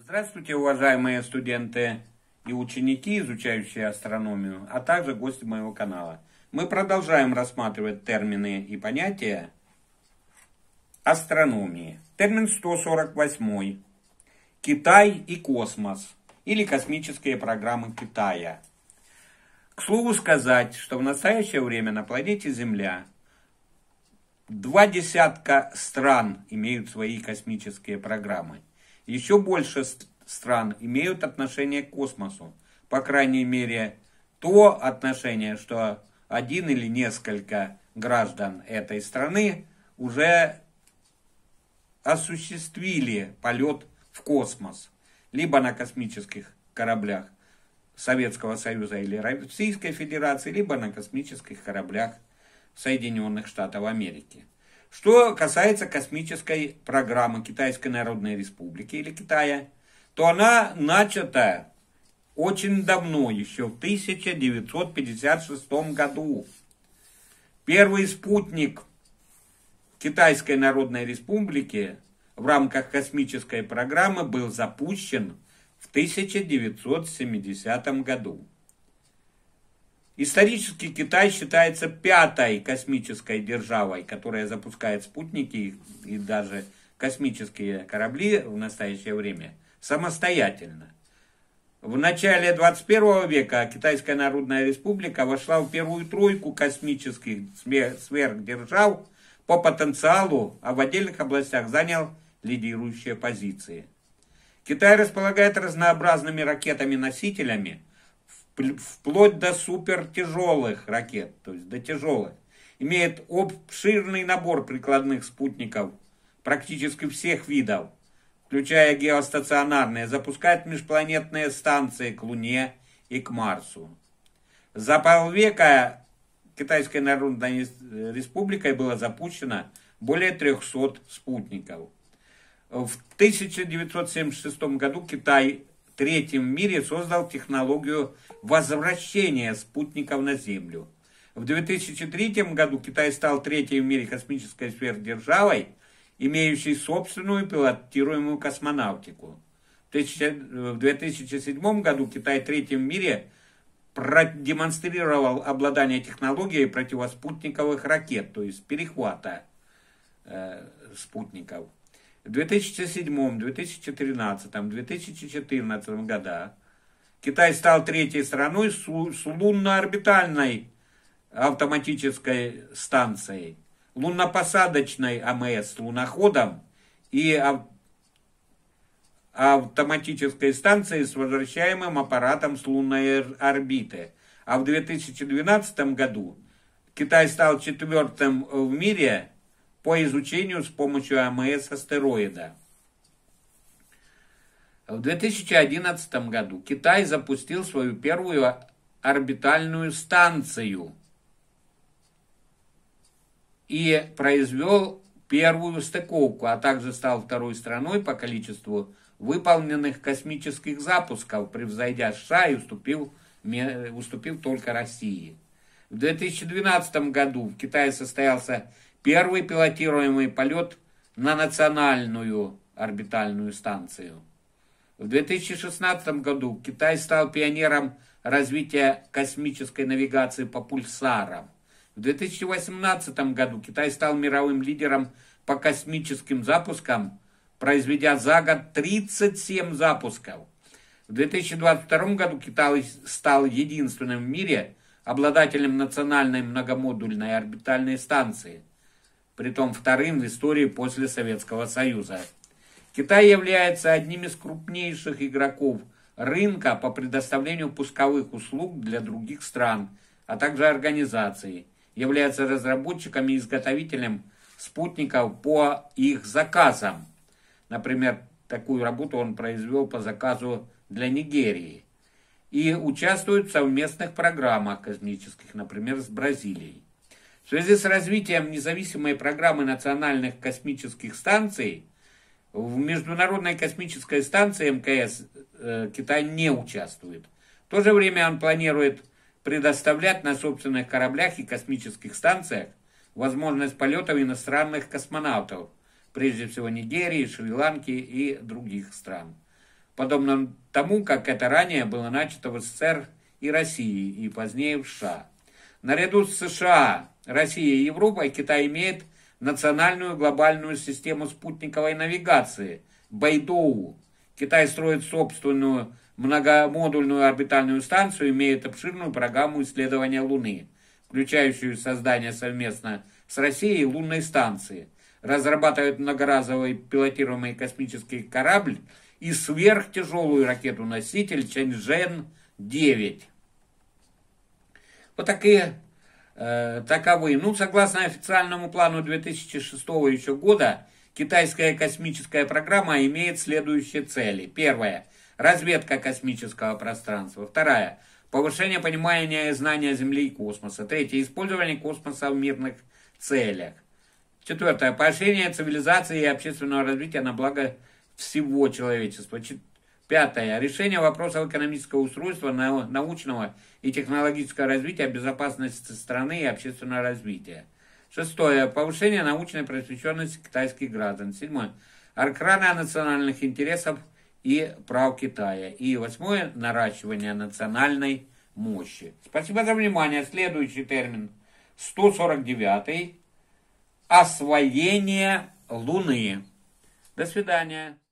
Здравствуйте, уважаемые студенты и ученики, изучающие астрономию, а также гости моего канала. Мы продолжаем рассматривать термины и понятия астрономии. Термин 148. Китай и космос. Или космические программы Китая. К слову сказать, что в настоящее время на планете Земля 20 стран имеют свои космические программы. Еще больше стран имеют отношение к космосу. По крайней мере, то отношение, что один или несколько граждан этой страны уже осуществили полет в космос. Либо на космических кораблях Советского Союза или Российской Федерации, либо на космических кораблях Соединенных Штатов Америки. Что касается космической программы Китайской Народной Республики или Китая, то она начата очень давно, еще в 1956 году. Первый спутник Китайской Народной Республики в рамках космической программы был запущен в 1970 году. Исторически Китай считается пятой космической державой, которая запускает спутники и даже космические корабли в настоящее время самостоятельно. В начале 21 века Китайская Народная Республика вошла в первую тройку космических сверхдержав по потенциалу, а в отдельных областях занял лидирующие позиции. Китай располагает разнообразными ракетами-носителями, вплоть до супертяжелых ракет, то есть до тяжелых. Имеет обширный набор прикладных спутников практически всех видов, включая геостационарные, запускает межпланетные станции к Луне и к Марсу. За полвека Китайской Народной Республикой было запущено более 300 спутников. В 1976 году Китай третьим в мире создал технологию возвращения спутников на Землю. В 2003 году Китай стал третьей в мире космической сверхдержавой, имеющей собственную пилотируемую космонавтику. В 2007 году Китай третьим в мире продемонстрировал обладание технологией противоспутниковых ракет, то есть перехвата спутников. В 2007, 2013, 2014 годах Китай стал третьей страной с лунно-орбитальной автоматической станцией, лунно-посадочной АМС с луноходом и автоматической станцией с возвращаемым аппаратом с лунной орбиты. А в 2012 году Китай стал четвертым в мире по изучению с помощью АМС астероида. В 2011 году Китай запустил свою первую орбитальную станцию и произвел первую стыковку, а также стал второй страной по количеству выполненных космических запусков, превзойдя США и уступив только России. В 2012 году в Китае состоялся первый пилотируемый полет на национальную орбитальную станцию. В 2016 году Китай стал пионером развития космической навигации по пульсарам. В 2018 году Китай стал мировым лидером по космическим запускам, произведя за год 37 запусков. В 2022 году Китай стал единственным в мире обладателем национальной многомодульной орбитальной станции, притом вторым в истории после Советского Союза. Китай является одним из крупнейших игроков рынка по предоставлению пусковых услуг для других стран, а также организаций. Является разработчиком и изготовителем спутников по их заказам. Например, такую работу он произвел по заказу для Нигерии. И участвует в совместных программах космических, например, с Бразилией. В связи с развитием независимой программы национальных космических станций, в Международной космической станции МКС Китай не участвует. В то же время он планирует предоставлять на собственных кораблях и космических станциях возможность полетов иностранных космонавтов, прежде всего Нигерии, Шри-Ланки и других стран. подобно тому, как это ранее было начато в СССР и России, и позднее в США. Наряду с США, Россией и Европой Китай имеет национальную глобальную систему спутниковой навигации Бэйдоу. Китай строит собственную многомодульную орбитальную станцию, имеет обширную программу исследования Луны, включающую создание совместно с Россией лунной станции, разрабатывает многоразовый пилотируемый космический корабль и сверхтяжелую ракету-носитель Чэньчжэнь-9. Вот такие таковы. Ну, согласно официальному плану 2006 еще года, китайская космическая программа имеет следующие цели. Первое. Разведка космического пространства. Вторая. Повышение понимания и знания Земли и космоса. Третье. Использование космоса в мирных целях. Четвертое. Поощрение цивилизации и общественного развития на благо всего человечества. Пятое. Решение вопросов экономического устройства, научного и технологического развития, безопасности страны и общественного развития. Шестое. Повышение научной просвещенности китайских граждан. Седьмое. Охрана национальных интересов и прав Китая. И восьмое. Наращивание национальной мощи. Спасибо за внимание. Следующий термин. 149. Освоение Луны. До свидания.